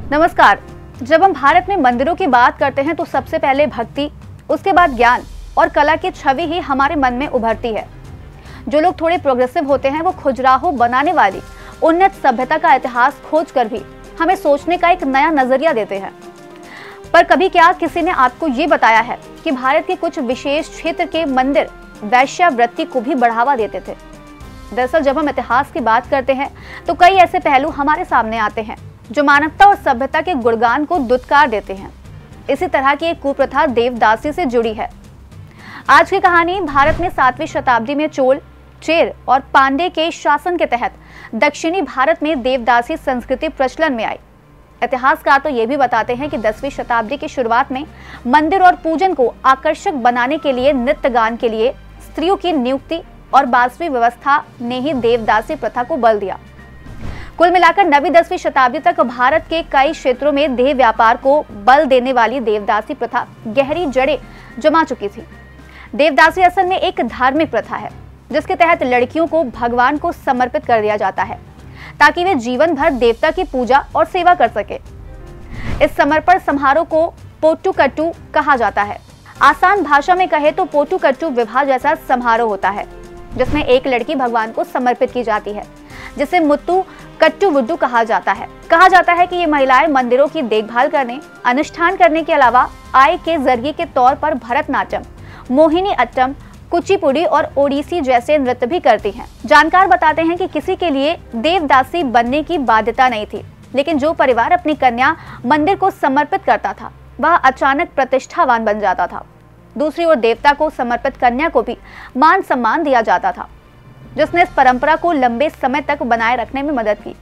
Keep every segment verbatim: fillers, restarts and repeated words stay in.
नमस्कार। जब हम भारत में मंदिरों की बात करते हैं तो सबसे पहले भक्ति, उसके बाद ज्ञान और कला की छवि ही हमारे मन में उभरती है। जो लोग थोड़े प्रोग्रेसिव होते हैं वो खजुराहो बनाने वाली उन्नत सभ्यता का इतिहास खोज कर भी हमें सोचने का एक नया नजरिया देते हैं। पर कभी क्या किसी ने आपको ये बताया है कि भारत के कुछ विशेष क्षेत्र के मंदिर वैश्यावृत्ति को भी बढ़ावा देते थे? दरअसल जब हम इतिहास की बात करते हैं तो कई ऐसे पहलू हमारे सामने आते हैं जो मानवता और सभ्यता के गुणगान को दुत्कार देते हैं। इसी तरह की एक कुप्रथा देवदासी से जुड़ी है। आज की कहानी भारत में सातवीं शताब्दी में चोल, चेर और पांडे के शासन के तहत दक्षिणी भारत में देवदासी संस्कृति प्रचलन में आई। इतिहासकार तो ये भी बताते हैं कि दसवीं शताब्दी की शुरुआत में मंदिर और पूजन को आकर्षक बनाने के लिए नृत्य गान के लिए स्त्रियों की नियुक्ति और बासवी व्यवस्था ने ही देवदासी प्रथा को बल दिया। कुल मिलाकर नवीं दसवीं शताब्दी तक भारत के कई क्षेत्रों में देह व्यापार को बल देने वाली देवदासी प्रथा गहरी जड़ें जमा चुकी थी। देवदासी असल में एक धार्मिक प्रथा है जिसके तहत लड़कियों को भगवान को समर्पित कर दिया जाता है ताकि वे जीवन भर देवता की पूजा और सेवा कर सके। इस समर्पण समारोह को पोट्टुकट्टू कहा जाता है। आसान भाषा में कहे तो पोट्टुकट्टू विवाह जैसा समारोह होता है जिसमें एक लड़की भगवान को समर्पित की जाती है, जिसे मुत्तु कट्टू वुड्डू कहा जाता है। कहा जाता है कि ये महिलाएं मंदिरों की देखभाल करने, अनुष्ठान करने के अलावा आय के जरिए के तौर पर भरतनाट्यम, मोहिनी अट्टम, कुचिपुड़ी और ओडिसी जैसे नृत्य भी करती हैं। जानकार बताते हैं कि किसी के लिए देवदासी बनने की बाध्यता नहीं थी, लेकिन जो परिवार अपनी कन्या मंदिर को समर्पित करता था वह अचानक प्रतिष्ठावान बन जाता था। दूसरी ओर देवता को समर्पित कन्या को भी मान सम्मान दिया जाता था, जिसने इस परंपरा को लंबे समय तक बनाए रखने में मदद की।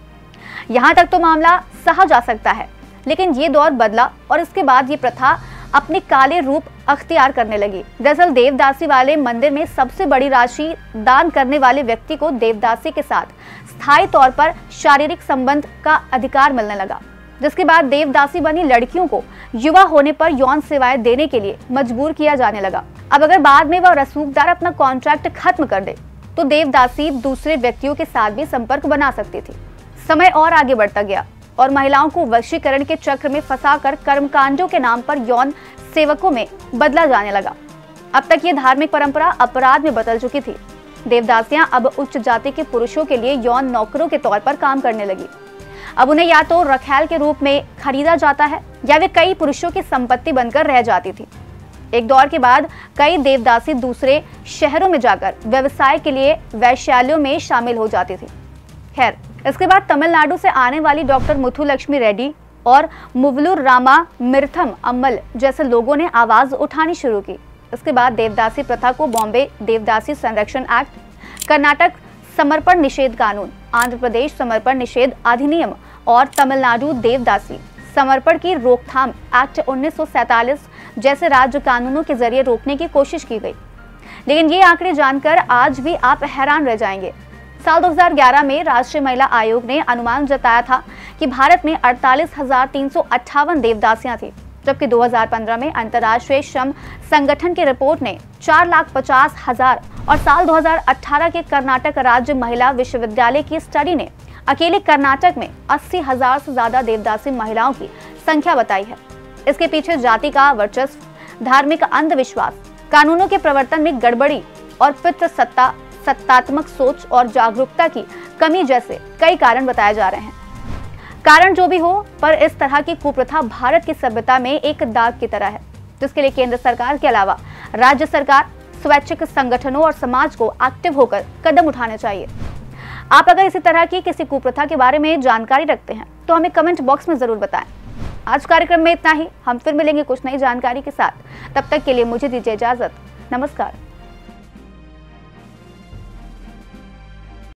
यहाँ तक तो मामला सहा जा सकता है, लेकिन ये दौर बदला और इसके बाद ये प्रथा अपने काले रूप अख्तियार करने लगी। दरअसल देवदासी वाले मंदिर में सबसे बड़ी राशि दान करने वाले व्यक्ति को देवदासी के साथ स्थायी तौर पर शारीरिक संबंध का अधिकार मिलने लगा, जिसके बाद देवदासी बनी लड़कियों को युवा होने पर यौन सेवाएं देने के लिए मजबूर किया जाने लगा। अब अगर बाद में वह रसूखदार अपना कॉन्ट्रैक्ट खत्म कर दे तो देवदासी दूसरे व्यक्तियों के साथ भी संपर्क बना सकती थी। समय और आगे बढ़ता गया और महिलाओं को वशीकरण के चक्र में फंसाकर कर्मकांडों के नाम पर यौन सेवकों में बदला जाने लगा। अब तक ये धार्मिक परंपरा अपराध में बदल चुकी थी। देवदासियां अब उच्च जाति के पुरुषों के लिए यौन नौकरों के तौर पर काम करने लगी। अब उन्हें या तो रखैल के रूप में खरीदा जाता है या वे कई पुरुषों की संपत्ति बनकर रह जाती थी। एक दौर के बाद कई देवदासी दूसरे शहरों में जाकर व्यवसाय के लिए वैश्यालयों में शामिल हो जाती थी। खैर, इसके बाद तमिलनाडु से आने वाली डॉक्टर मुथुलक्ष्मी रेड्डी और मुवलूर रामा मिर्थम अम्मल जैसे लोगों ने आवाज उठानी शुरू की। इसके बाद देवदासी प्रथा को बॉम्बे देवदासी संरक्षण एक्ट, कर्नाटक समर्पण निषेध कानून, आंध्र प्रदेश समर्पण निषेध अधिनियम और तमिलनाडु देवदासी समर्पण की रोकथाम एक्ट उन्नीस सौ सैतालीस जैसे राज्य कानूनों के जरिए रोकने की कोशिश की गई। लेकिन ये आंकड़े जानकर आज भी आप हैरान रह जाएंगे। साल दो हज़ार ग्यारह में राष्ट्रीय महिला आयोग ने अनुमान जताया था कि भारत में अड़तालीस हजार तीन सौ अट्ठावन देवदासियां थी, जबकि दो हज़ार पंद्रह में अंतर्राष्ट्रीय श्रम संगठन की रिपोर्ट ने चार लाख पचास हजार और साल दो हज़ार अठारह के कर्नाटक राज्य महिला विश्वविद्यालय की स्टडी ने अकेले कर्नाटक में अस्सी हजार से ज्यादा देवदासी महिलाओं की संख्या बताई है। इसके पीछे जाति का वर्चस्व, धार्मिक अंधविश्वास, कानूनों के प्रवर्तन में गड़बड़ी और पितृ सत्ता, सत्तात्मक सोच और जागरूकता की कमी जैसे कई कारण बताए जा रहे हैं। कारण जो भी हो, पर इस तरह की कुप्रथा भारत की सभ्यता में एक दाग की तरह है, जिसके लिए केंद्र सरकार के अलावा राज्य सरकार, स्वैच्छिक संगठनों और समाज को एक्टिव होकर कदम उठाने चाहिए। आप अगर इसी तरह की किसी कुप्रथा के बारे में जानकारी रखते हैं तो हमें कमेंट बॉक्स में जरूर बताएं। आज कार्यक्रम में इतना ही। हम फिर मिलेंगे कुछ नई जानकारी के साथ। तब तक के लिए मुझे दीजिए इजाजत। नमस्कार।